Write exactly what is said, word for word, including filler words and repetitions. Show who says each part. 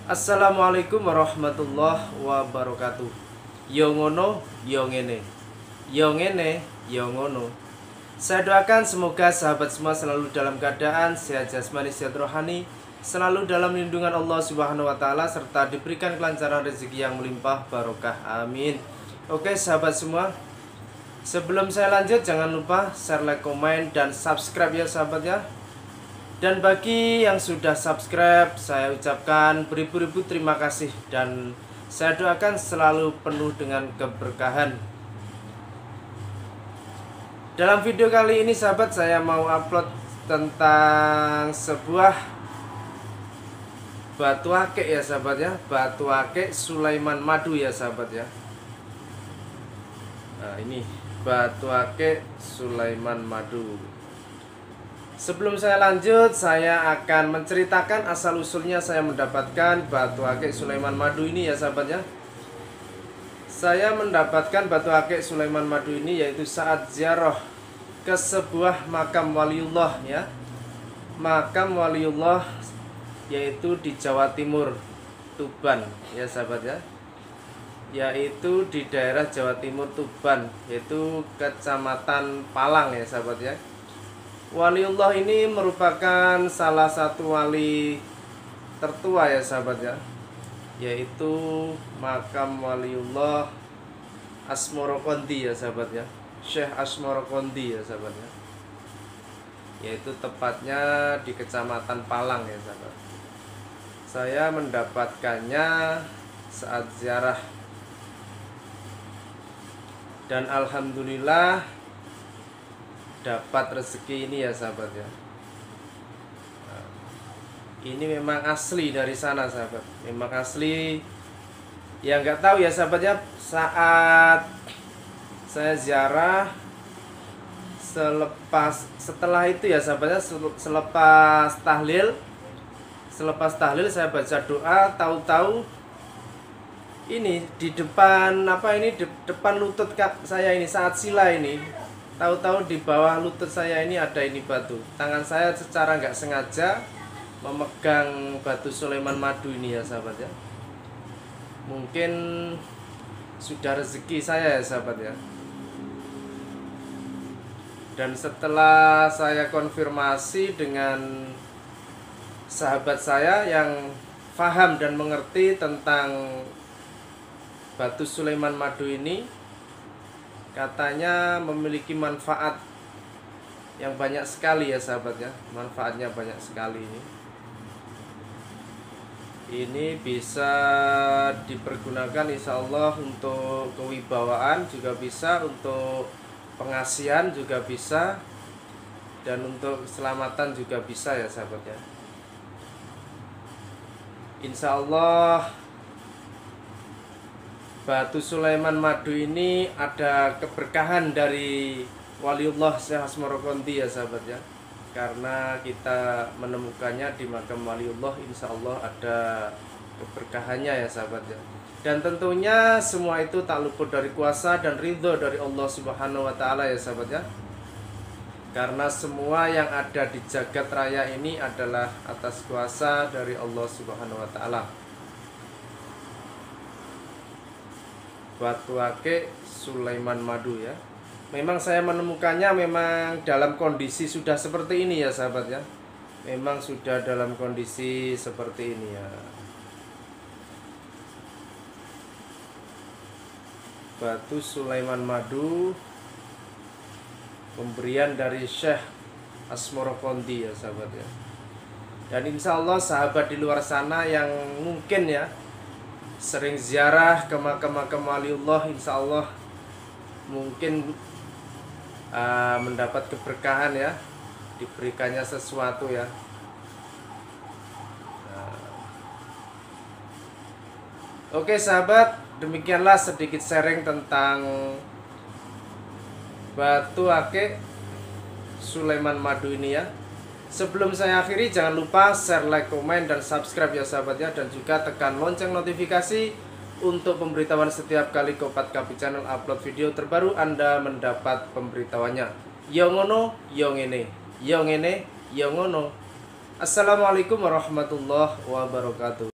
Speaker 1: Assalamualaikum warahmatullahi wabarakatuh. Yo ngono, yo ngene. Yo ngene, yo ngono. Saya doakan semoga sahabat semua selalu dalam keadaan sehat jasmani, sehat rohani, selalu dalam lindungan Allah Subhanahu wa taala serta diberikan kelancaran rezeki yang melimpah barokah. Amin. Oke, sahabat semua. Sebelum saya lanjut, jangan lupa share, like, komen, dan subscribe ya sahabat ya. Dan bagi yang sudah subscribe, saya ucapkan beribu-ribu terima kasih dan saya doakan selalu penuh dengan keberkahan. Dalam video kali ini sahabat, saya mau upload tentang sebuah batu akik ya sahabat ya. Batu akik Sulaiman Madu ya sahabat ya. Nah ini batu akik Sulaiman Madu. Sebelum saya lanjut, saya akan menceritakan asal-usulnya saya mendapatkan batu akik Sulaiman Madu ini ya sahabat ya. Saya mendapatkan batu akik Sulaiman Madu ini yaitu saat ziarah ke sebuah makam waliullah ya. Makam waliullah yaitu di Jawa Timur, Tuban ya sahabat ya. Yaitu di daerah Jawa Timur Tuban, yaitu Kecamatan Palang ya sahabat ya. Waliullah ini merupakan salah satu wali tertua ya sahabat ya, yaitu makam Waliullah Asmorokondi ya sahabat ya, Syekh Asmorokondi ya sahabat ya, yaitu tepatnya di Kecamatan Palang ya sahabat. Saya mendapatkannya saat ziarah dan alhamdulillah dapat rezeki ini ya sahabat ya. Nah, ini memang asli dari sana sahabat, memang asli. Ya nggak tahu ya sahabat ya, saat saya ziarah selepas setelah itu ya sahabat ya, selepas tahlil selepas tahlil saya baca doa, tahu-tahu ini di depan apa ini di depan lutut saya ini saat sila ini, tahu-tahu di bawah lutut saya ini ada ini batu. Tangan saya secara nggak sengaja memegang batu Sulaiman Madu ini ya sahabat ya. Mungkin sudah rezeki saya ya sahabat ya. Dan setelah saya konfirmasi dengan sahabat saya yang paham dan mengerti tentang batu Sulaiman Madu ini, katanya memiliki manfaat yang banyak sekali ya sahabat ya. Manfaatnya banyak sekali ini. Ini bisa dipergunakan insya Allah untuk kewibawaan, juga bisa untuk pengasihan, juga bisa, dan untuk keselamatan juga bisa ya sahabat ya. Insya Allah batu Sulaiman Madu ini ada keberkahan dari Waliullah Syekh Asmorokondi ya sahabat ya. Karena kita menemukannya di makam Waliullah, insya Allah ada keberkahannya ya sahabat ya. Dan tentunya semua itu tak luput dari kuasa dan ridho dari Allah Subhanahu wa taala ya sahabat ya. Karena semua yang ada di jagat raya ini adalah atas kuasa dari Allah Subhanahu wa taala. Batu akik Sulaiman Madu ya. Memang saya menemukannya memang dalam kondisi sudah seperti ini ya sahabat ya. Memang sudah dalam kondisi seperti ini ya. Batu Sulaiman Madu pemberian dari Syekh Asmorokondi ya sahabat ya. Dan insya Allah sahabat di luar sana yang mungkin ya sering ziarah ke makam-makam waliullah, insya Allah mungkin uh, mendapat keberkahan ya, diberikannya sesuatu ya. Nah. Oke sahabat, demikianlah sedikit sharing tentang batu akik Sulaiman Madu ini ya. Sebelum saya akhiri, jangan lupa share, like, komen, dan subscribe ya sahabat ya. Dan juga tekan lonceng notifikasi untuk pemberitahuan setiap kali Kopat Kapi Channel upload video terbaru, Anda mendapat pemberitahuannya. Yo ngono, yo ngene. Yo ngene, yo ngono. Assalamualaikum warahmatullahi wabarakatuh.